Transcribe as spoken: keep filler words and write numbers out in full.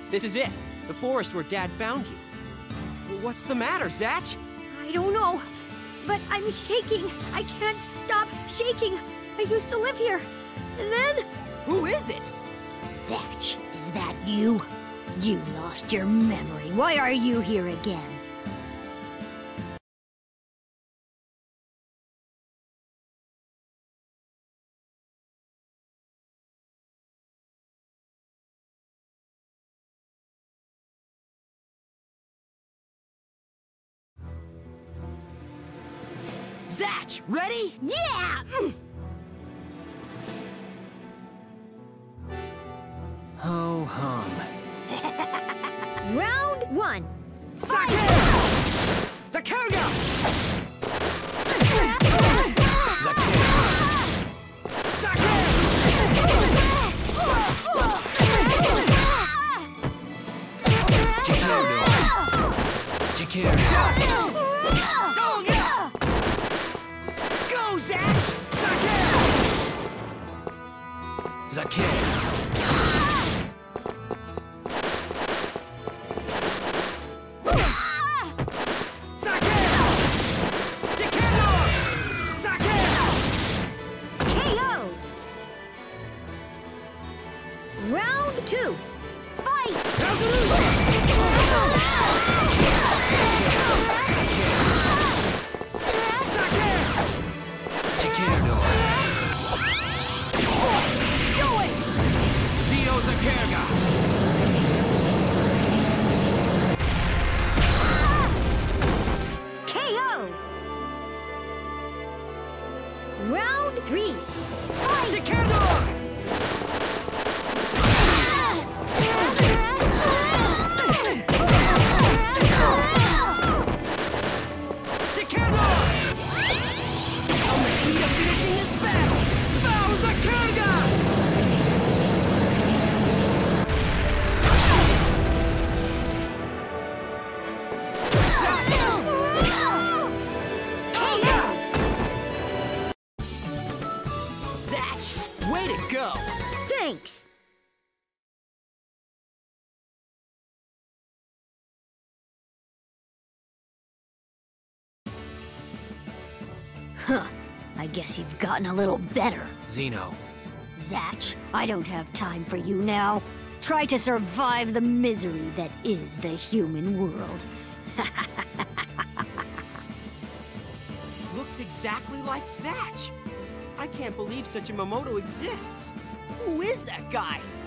This is it. The forest where Dad found you. What's the matter, Zatch? I don't know, but I'm shaking. I can't stop shaking. I used to live here, and then... Who is it? Zatch, is that you? You lost your memory. Why are you here again? Zatch, ready? Yeah! Mm. Ho hum. Round one. Zakerga! Zakerga! Zakerga! Zakerga! Zakerga! Oh, yeah! Go, Zatch! Zakerga! Zakerga! Round two. Fight! Do it! Zeo Zakerga! K O! Round three. Fight! Zakerga! Zatch, way to go! Thanks! Huh. I guess you've gotten a little better. Zeno. Zatch, I don't have time for you now. Try to survive the misery that is the human world. Looks exactly like Zatch. I can't believe such a Momoto exists. Who is that guy?